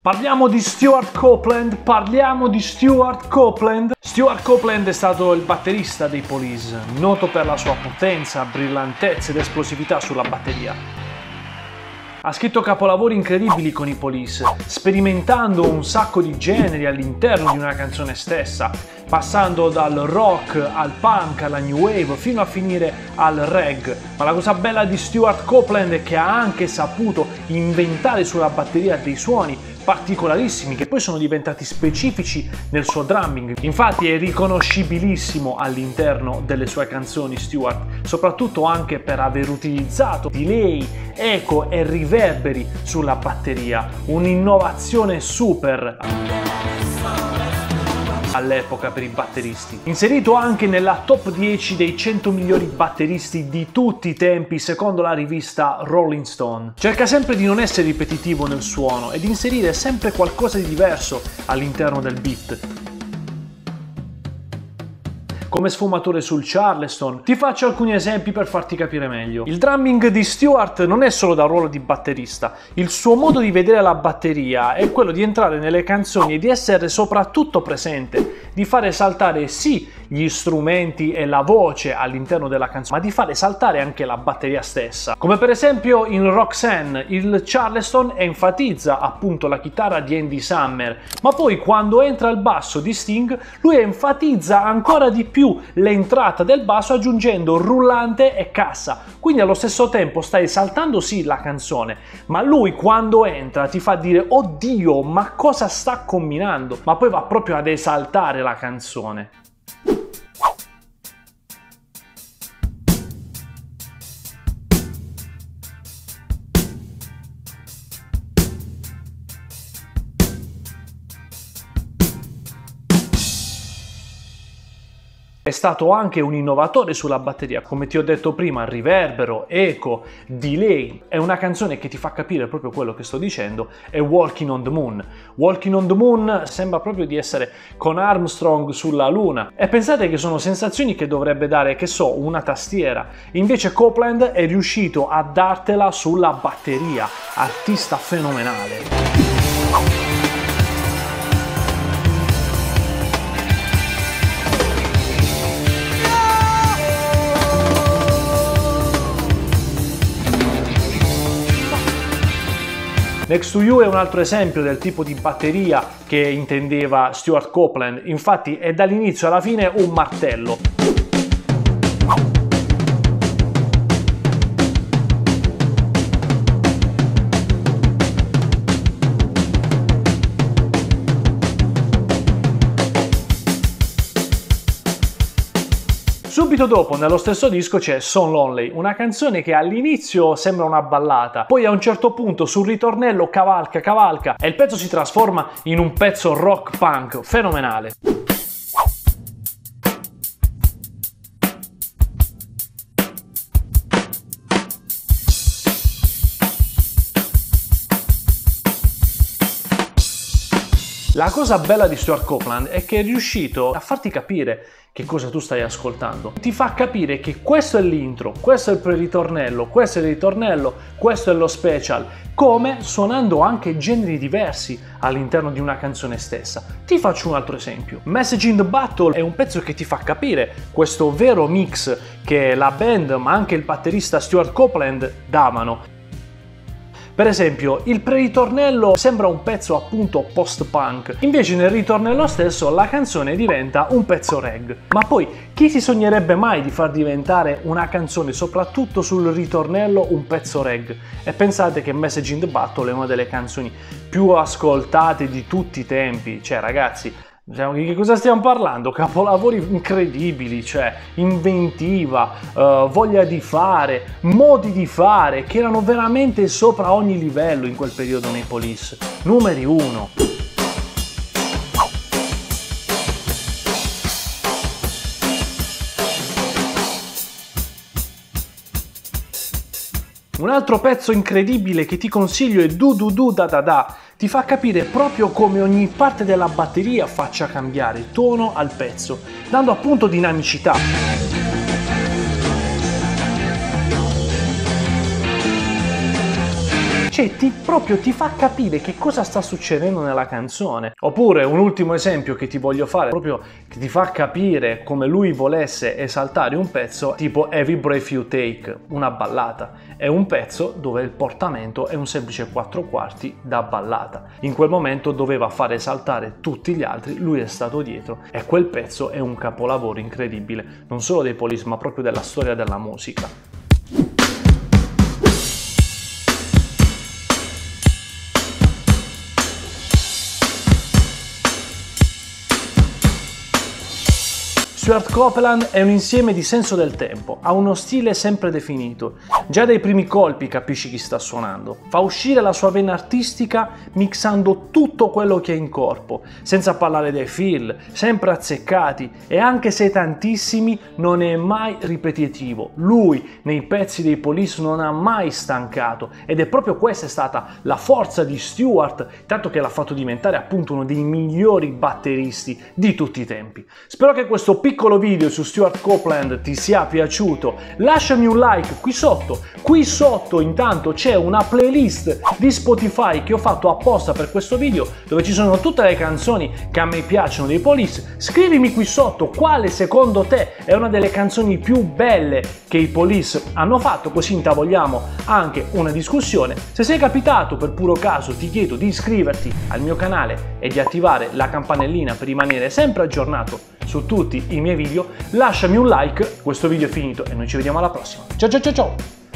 Parliamo di Stewart Copeland, Stewart Copeland è stato il batterista dei Police, noto per la sua potenza, brillantezza ed esplosività sulla batteria. Ha scritto capolavori incredibili con i Police, sperimentando un sacco di generi all'interno di una canzone stessa, passando dal rock al punk alla new wave fino a finire al reggae. Ma la cosa bella di Stewart Copeland è che ha anche saputo inventare sulla batteria dei suoni particolarissimi che poi sono diventati specifici nel suo drumming. Infatti è riconoscibilissimo all'interno delle sue canzoni Stewart, soprattutto anche per aver utilizzato delay, eco e riverberi sulla batteria, un'innovazione super all'epoca per i batteristi. Inserito anche nella top 10 dei 100 migliori batteristi di tutti i tempi secondo la rivista Rolling Stone. Cerca sempre di non essere ripetitivo nel suono e di inserire sempre qualcosa di diverso all'interno del beat. Come sfumature sul Charleston, ti faccio alcuni esempi per farti capire meglio. Il drumming di Stewart non è solo da ruolo di batterista, il suo modo di vedere la batteria è quello di entrare nelle canzoni e di essere soprattutto presente, di fare saltare sì gli strumenti e la voce all'interno della canzone, ma di fare saltare anche la batteria stessa. Come per esempio in Roxanne, il Charleston enfatizza appunto la chitarra di Andy Summer, ma poi quando entra il basso di Sting, lui enfatizza ancora di più l'entrata del basso aggiungendo rullante e cassa, quindi allo stesso tempo stai saltando sì la canzone, ma lui quando entra ti fa dire oddio ma cosa sta combinando, ma poi va proprio ad esaltare la canzone. È stato anche un innovatore sulla batteria, come ti ho detto prima, riverbero, eco, delay. È una canzone che ti fa capire proprio quello che sto dicendo, è Walking on the Moon. Walking on the Moon sembra proprio di essere con Armstrong sulla Luna. E pensate che sono sensazioni che dovrebbe dare, che so, una tastiera. Invece Copeland è riuscito a dartela sulla batteria. Artista fenomenale. Next to You è un altro esempio del tipo di batteria che intendeva Stewart Copeland, infatti è dall'inizio alla fine un martello. Subito dopo, nello stesso disco, c'è So Lonely, una canzone che all'inizio sembra una ballata, poi a un certo punto sul ritornello cavalca e il pezzo si trasforma in un pezzo rock punk fenomenale. La cosa bella di Stewart Copeland è che è riuscito a farti capire che cosa tu stai ascoltando. Ti fa capire che questo è l'intro, questo è il pre-ritornello, questo è il ritornello, questo è lo special, come suonando anche generi diversi all'interno di una canzone stessa. Ti faccio un altro esempio. Message in the Battle è un pezzo che ti fa capire questo vero mix che la band ma anche il batterista Stewart Copeland davano. Per esempio, il pre-ritornello sembra un pezzo appunto post-punk, invece nel ritornello stesso la canzone diventa un pezzo reggae. Ma poi, chi si sognerebbe mai di far diventare una canzone, soprattutto sul ritornello, un pezzo reggae? E pensate che Message in the Battle è una delle canzoni più ascoltate di tutti i tempi, cioè ragazzi, di che cosa stiamo parlando? Capolavori incredibili, cioè inventiva, voglia di fare, modi di fare che erano veramente sopra ogni livello in quel periodo nei Police. Numeri 1. Un altro pezzo incredibile che ti consiglio è Du Du Du Da Da Da. Ti fa capire proprio come ogni parte della batteria faccia cambiare il tono al pezzo, dando appunto dinamicità. cioè proprio ti fa capire che cosa sta succedendo nella canzone. Oppure un ultimo esempio che ti voglio fare, proprio che ti fa capire come lui volesse esaltare un pezzo, tipo Every Breath You Take, una ballata. È un pezzo dove il portamento è un semplice 4/4 da ballata. In quel momento doveva far esaltare tutti gli altri, lui è stato dietro e quel pezzo è un capolavoro incredibile, non solo dei Police ma proprio della storia della musica. Stuart Copeland è un insieme di senso del tempo, ha uno stile sempre definito. Già dai primi colpi capisci chi sta suonando. Fa uscire la sua vena artistica mixando tutto quello che è in corpo, senza parlare dei feel, sempre azzeccati, e anche se tantissimi non è mai ripetitivo. Lui nei pezzi dei Police non ha mai stancato ed è proprio questa è stata la forza di Stuart, tanto che l'ha fatto diventare appunto uno dei migliori batteristi di tutti i tempi. Spero che questo piccolo video su Stuart Copeland ti sia piaciuto. Lasciami un like qui sotto intanto c'è una playlist di Spotify che ho fatto apposta per questo video, dove ci sono tutte le canzoni che a me piacciono dei Police. Scrivimi qui sotto quale secondo te è una delle canzoni più belle che i Police hanno fatto, così intavoliamo anche una discussione. Se sei capitato per puro caso ti chiedo di iscriverti al mio canale e di attivare la campanellina per rimanere sempre aggiornato su tutti i miei video. Lasciami un like, questo video è finito e noi ci vediamo alla prossima. Ciao ciao ciao ciao!